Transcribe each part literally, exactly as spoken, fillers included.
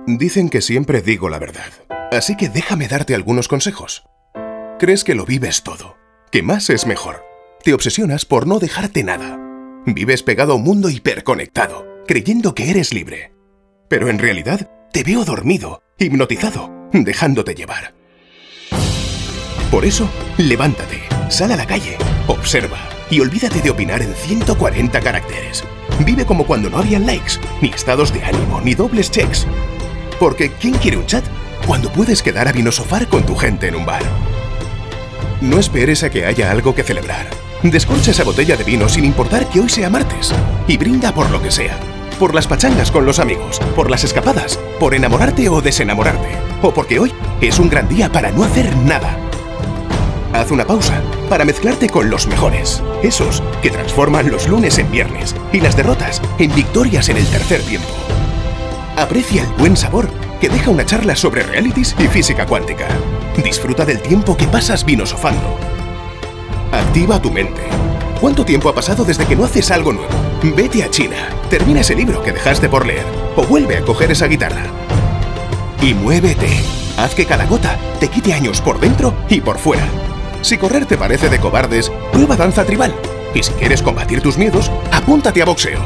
Dicen que siempre digo la verdad, así que déjame darte algunos consejos. Crees que lo vives todo, que más es mejor. Te obsesionas por no dejarte nada. Vives pegado a un mundo hiperconectado, creyendo que eres libre. Pero en realidad te veo dormido, hipnotizado, dejándote llevar. Por eso, levántate, sal a la calle, observa y olvídate de opinar en ciento cuarenta caracteres. Vive como cuando no habían likes, ni estados de ánimo, ni dobles checks. Porque ¿quién quiere un chat cuando puedes quedar a vinosofar con tu gente en un bar? No esperes a que haya algo que celebrar. Descorcha esa botella de vino sin importar que hoy sea martes y brinda por lo que sea. Por las pachangas con los amigos, por las escapadas, por enamorarte o desenamorarte, o porque hoy es un gran día para no hacer nada. Haz una pausa para mezclarte con los mejores, esos que transforman los lunes en viernes y las derrotas en victorias en el tercer tiempo. Aprecia el buen sabor que deja una charla sobre realities y física cuántica. Disfruta del tiempo que pasas vinosofando. Activa tu mente. ¿Cuánto tiempo ha pasado desde que no haces algo nuevo? Vete a China, termina ese libro que dejaste por leer o vuelve a coger esa guitarra. Y muévete. Haz que cada gota te quite años por dentro y por fuera. Si correr te parece de cobardes, prueba danza tribal. Y si quieres combatir tus miedos, apúntate a boxeo.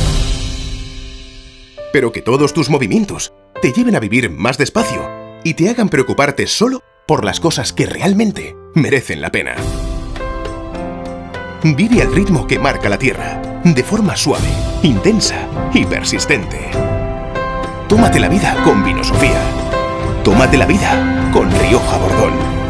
Pero que todos tus movimientos te lleven a vivir más despacio y te hagan preocuparte solo por las cosas que realmente merecen la pena. Vive al ritmo que marca la tierra, de forma suave, intensa y persistente. Tómate la vida con Vinosofía. Tómate la vida con Rioja Borbón.